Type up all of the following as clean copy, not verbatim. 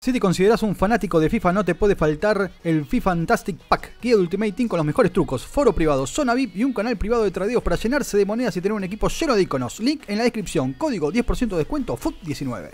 Si te consideras un fanático de FIFA, no te puede faltar el FIFA Fantastic Pack, guía de Ultimate Team con los mejores trucos, foro privado, zona VIP y un canal privado de tradeos para llenarse de monedas y tener un equipo lleno de iconos. Link en la descripción, código 10% de descuento FUT19.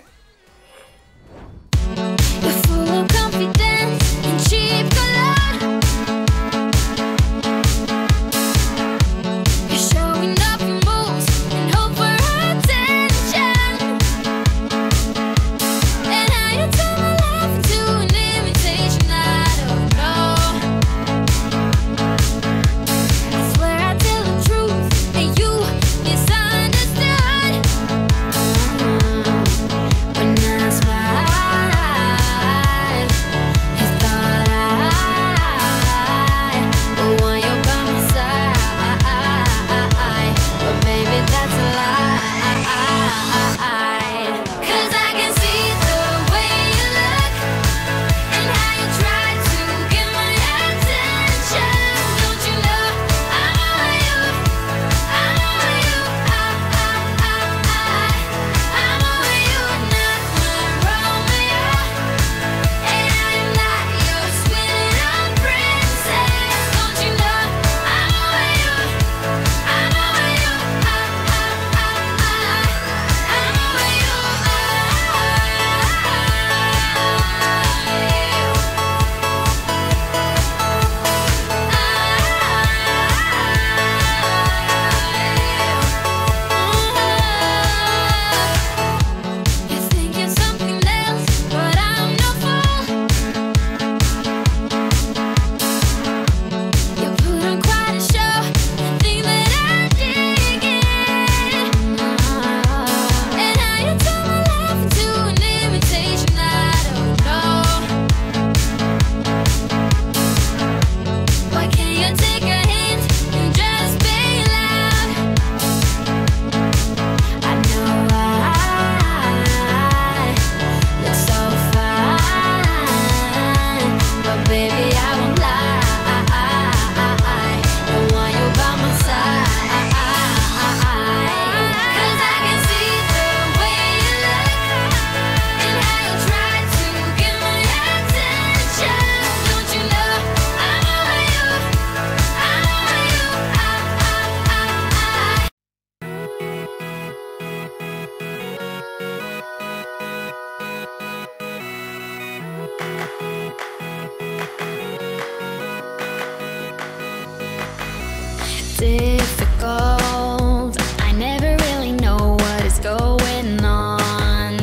Difficult, I never really know what is going on.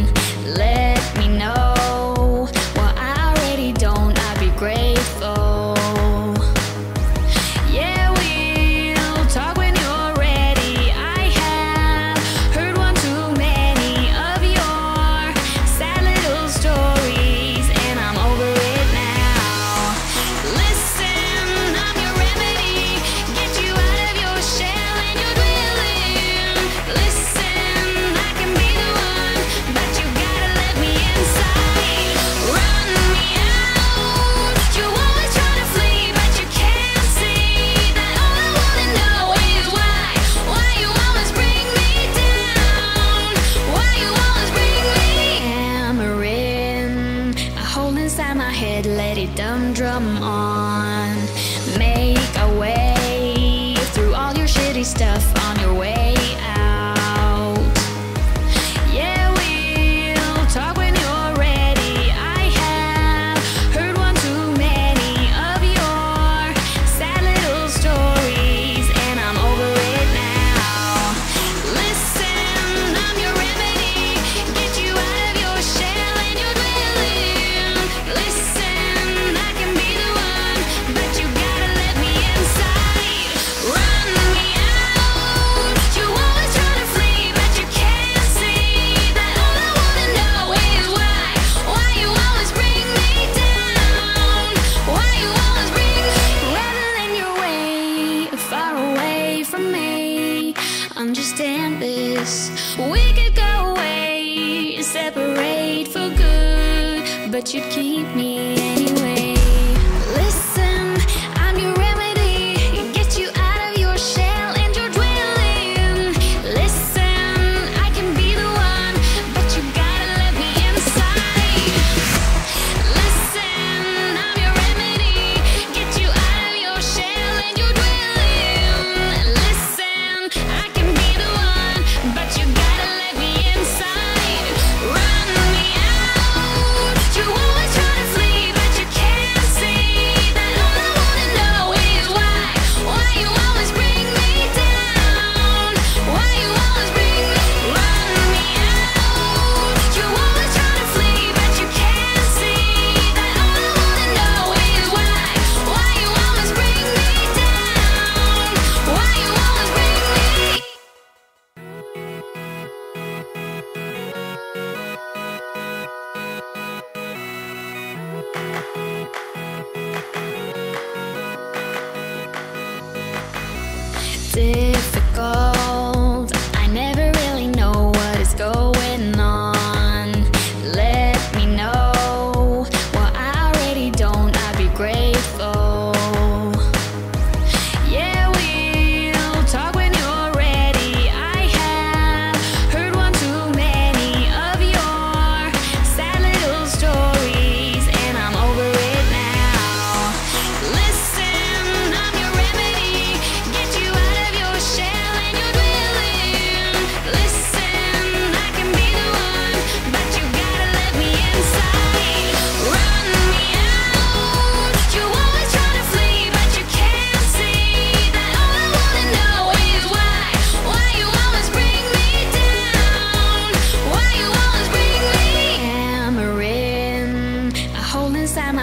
Let me know what I already don't, I'd be grateful. Yeah, we'll talk when you're ready. I have heard one too many of your sad little stories, and I'm over it now. Listen, I'm your remedy, get you out of your shell and your dwelling. Listen, I can be the one, but you gotta let me inside. Run me out, you always try to flee, but you can't see that all I wanna know is why you always bring me down, why you always bring me. Hammering, I hold inside my head, let it drum on. Make a way through all your shitty stuff on your way out. Yeah, we'll talk when you're ready. I have heard one too many of your sad little stories, and I'm over it now. Listen, I'm your remedy, get you out of your shell and your dwelling. Listen, I can be the one, but you gotta let me inside. Run me out, you always try to flee, but you can't see that all I wanna know is why you always bring me down, why you always bring me. Rather than your way, far away from me, understand this, we could go away, separate for good, but you'd keep me anyway. Listen, I'm your remedy, get you out of your shell and your dwelling. Listen, I can be the one, but you gotta let me inside.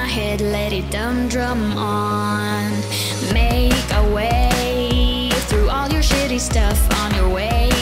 my head, let it drum on. Make a way through all your shitty stuff on your way